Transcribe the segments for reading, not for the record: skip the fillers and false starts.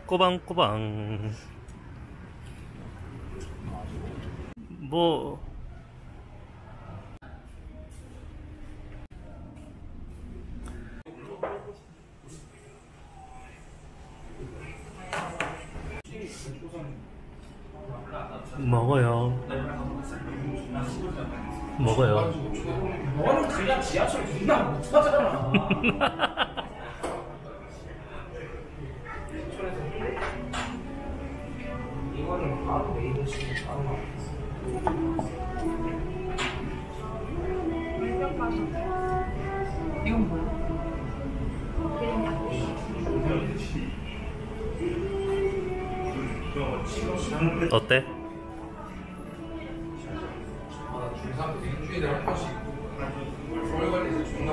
꼬방꼬방. 뭐 먹어요. 먹어요. 너는 그냥 지하철 존나 못 타잖아. 이거는 바로 메인이시고 바로 이건 뭐야? 어때? 중3 때 일주일에 한 번씩 서울 관리에서 존나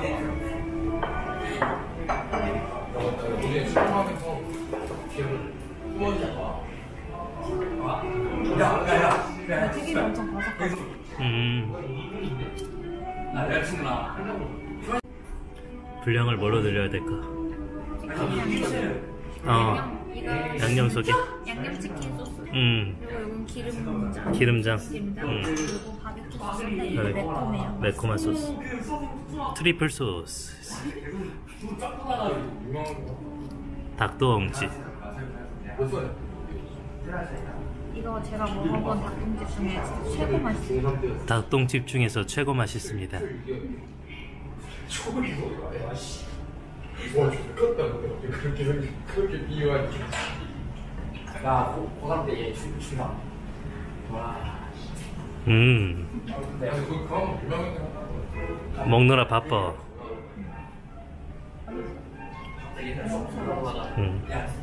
많아. 우리 실망하면서 기억을 부어주고 야. 튀김이 엄청 바삭하고. 여자친구나. 분량을 뭘로 늘려야 될까? 이거 양념 속에. 양념치킨 소스. 그리고 이건 기름장. 기름장. 그리고 바베큐 소스인데 이거 네. 매콤해요. 매콤한 소스. 트리플 소스. 닭똥집. 이거 제가 먹어본 닭똥집 중에 최고 맛있어요. 닭똥집 중에서 최고 맛있습니다. 와, 좋겠다. 그렇게 비유하니. 나 고3 때 얘 중3. 와. 아니, 그거 그만 유명했나? 먹느라 바빠. 되게 음.